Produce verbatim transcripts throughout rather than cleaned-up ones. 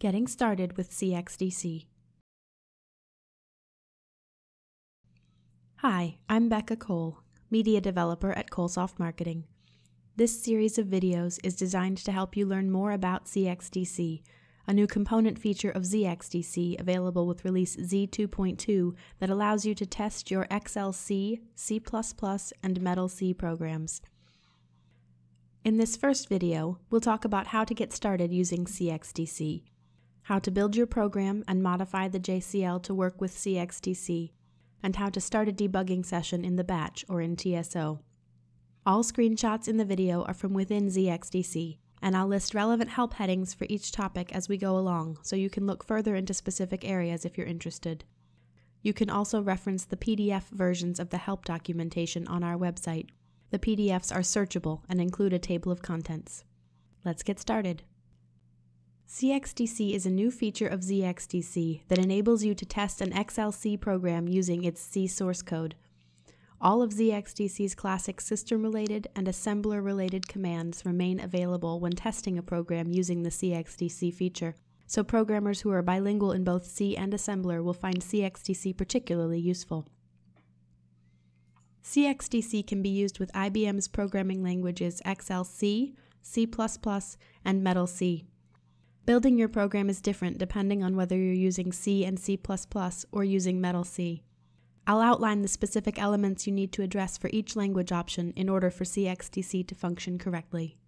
Getting started with C X D C. Hi, I'm Becca Cole, Media Developer at ColeSoftware Marketing. This series of videos is designed to help you learn more about C X D C, a new component feature of Z X D C available with release Z two point two that allows you to test your X L C, C plus plus, and Metal C programs. In this first video, we'll talk about how to get started using C X D C, how to build your program and modify the J C L to work with C X D C, and how to start a debugging session in the batch or in T S O. All screenshots in the video are from within Z X D C, and I'll list relevant help headings for each topic as we go along, so you can look further into specific areas if you're interested. You can also reference the P D F versions of the help documentation on our website. The P D Fs are searchable and include a table of contents. Let's get started. C X D C is a new feature of Z X D C that enables you to test an X L C program using its C source code. All of Z X D C's classic system-related and assembler-related commands remain available when testing a program using the C X D C feature, so programmers who are bilingual in both C and assembler will find C X D C particularly useful. C X D C can be used with I B M's programming languages X L C, C plus plus, and Metal C. Building your program is different depending on whether you're using C and C plus plus or using Metal C. I'll outline the specific elements you need to address for each language option in order for C X D C to function correctly.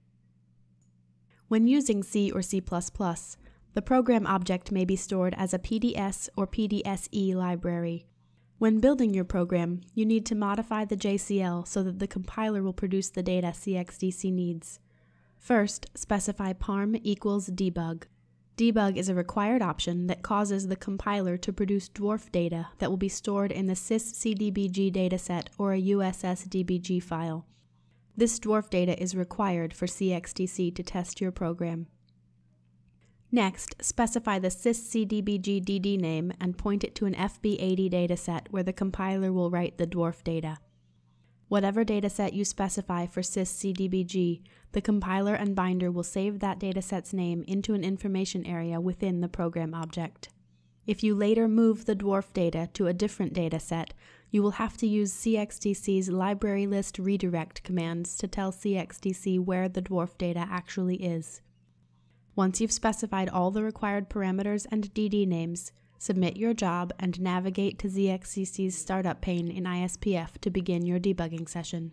When using C or C plus plus, the program object may be stored as a P D S or P D S E library. When building your program, you need to modify the J C L so that the compiler will produce the data C X D C needs. First, specify parm equals debug. Debug is a required option that causes the compiler to produce dwarf data that will be stored in the syscdbg dataset or a U S S D B G file. This dwarf data is required for C X D C to test your program. Next, specify the syscdbg D D name and point it to an F B eighty dataset where the compiler will write the dwarf data. Whatever dataset you specify for syscdbg, the compiler and binder will save that dataset's name into an information area within the program object. If you later move the dwarf data to a different dataset, you will have to use C X D C's library list redirect commands to tell C X D C where the dwarf data actually is. Once you've specified all the required parameters and D D names, submit your job and navigate to Z X D C's startup pane in I S P F to begin your debugging session.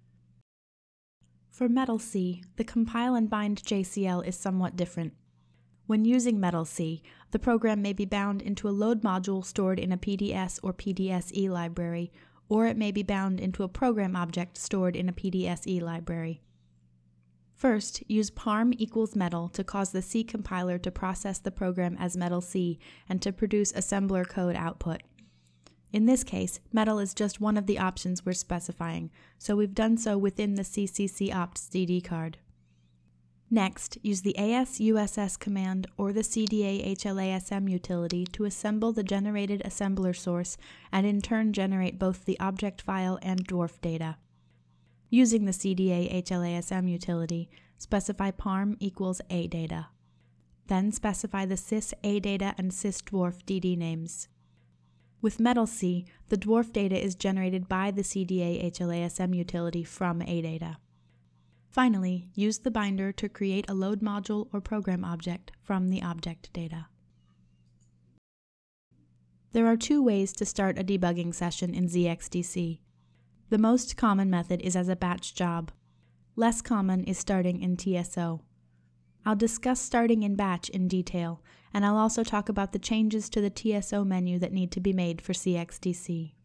For Metal C, the compile and bind J C L is somewhat different. When using Metal C, the program may be bound into a load module stored in a P D S or P D S E library, or it may be bound into a program object stored in a P D S E library. First, use parm equals metal to cause the C compiler to process the program as Metal C and to produce assembler code output. In this case, metal is just one of the options we're specifying, so we've done so within the C C C opts D D card. Next, use the A S U S S command or the C D A H L A S M utility to assemble the generated assembler source and in turn generate both the object file and dwarf data. Using the C D A H L A S M utility, specify parm equals A data. Then specify the sys A data and sys dwarf D D names. With Metal C, the dwarf data is generated by the C D A H L A S M utility from A data. Finally, use the binder to create a load module or program object from the object data. There are two ways to start a debugging session in Z X D C. The most common method is as a batch job. Less common is starting in T S O. I'll discuss starting in batch in detail, and I'll also talk about the changes to the T S O menu that need to be made for C X D C.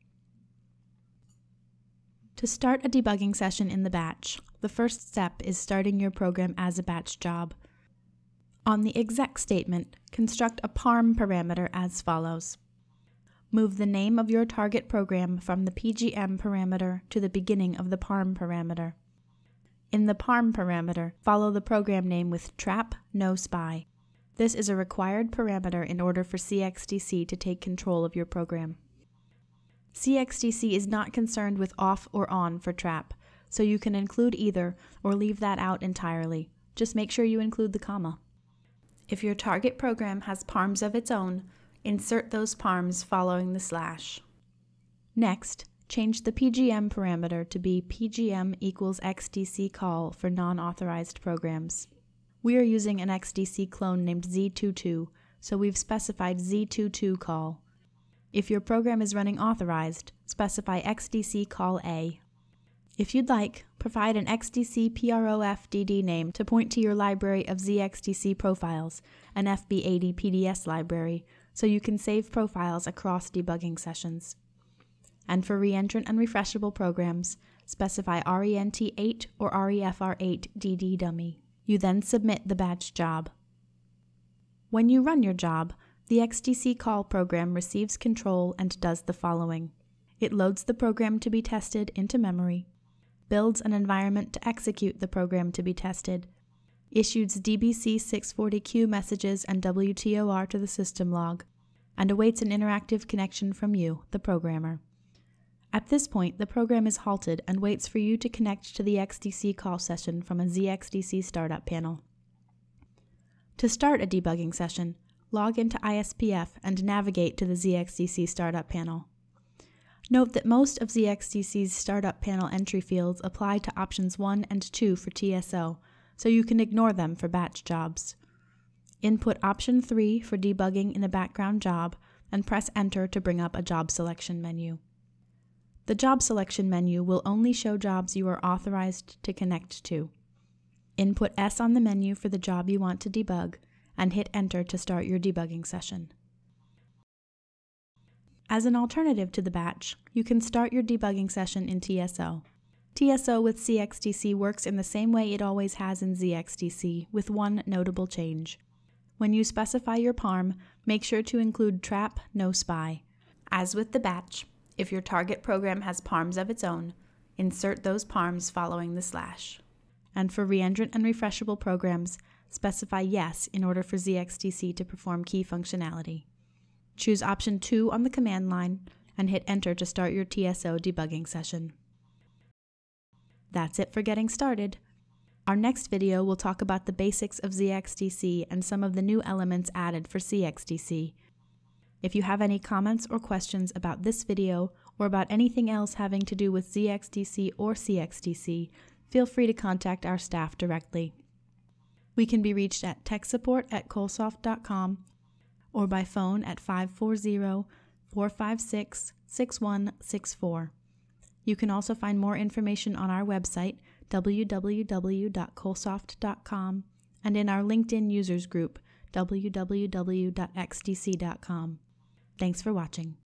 To start a debugging session in the batch, the first step is starting your program as a batch job. On the exec statement, construct a parm parameter as follows. Move the name of your target program from the P G M parameter to the beginning of the parm parameter. In the parm parameter, follow the program name with trap no spy. This is a required parameter in order for C X D C to take control of your program. C X D C is not concerned with off or on for trap, so you can include either or leave that out entirely. Just make sure you include the comma. If your target program has params of its own, insert those params following the slash. Next, change the P G M parameter to be P G M equals X D C call for non-authorized programs. We are using an X D C clone named Z twenty-two, so we've specified Z twenty-two call. If your program is running authorized, specify X D C call A. If you'd like, provide an X D C profdd name to point to your library of Z X D C profiles, an F B eighty P D S library, so you can save profiles across debugging sessions. And for reentrant and refreshable programs, specify R E N T eight or R E F R eight D D dummy. You then submit the batch job. When you run your job, the X D C call program receives control and does the following. It loads the program to be tested into memory, builds an environment to execute the program to be tested, issues D B C six forty Q messages and W T O R to the system log, and awaits an interactive connection from you, the programmer. At this point, the program is halted and waits for you to connect to the X D C call session from a Z X D C startup panel. To start a debugging session, log into I S P F and navigate to the Z X D C startup panel. Note that most of Z X D C's startup panel entry fields apply to options one and two for T S O, so you can ignore them for batch jobs. Input option three for debugging in a background job and press enter to bring up a job selection menu. The job selection menu will only show jobs you are authorized to connect to. Input S on the menu for the job you want to debug, and hit enter to start your debugging session. As an alternative to the batch, you can start your debugging session in T S O. T S O with C X D C works in the same way it always has in Z X D C, with one notable change. When you specify your param, make sure to include trap, no spy. As with the batch, if your target program has params of its own, insert those params following the slash. And for reentrant and refreshable programs, specify yes in order for Z X D C to perform key functionality. Choose option two on the command line and hit enter to start your T S O debugging session. That's it for getting started. Our next video will talk about the basics of Z X D C and some of the new elements added for C X D C. If you have any comments or questions about this video or about anything else having to do with Z X D C or C X D C, feel free to contact our staff directly. We can be reached at tech support at colesoft dot com or by phone at five four zero, four five six, six one six four. You can also find more information on our website, w w w dot colesoft dot com, and in our LinkedIn users group, w w w dot x d c dot com. Thanks for watching.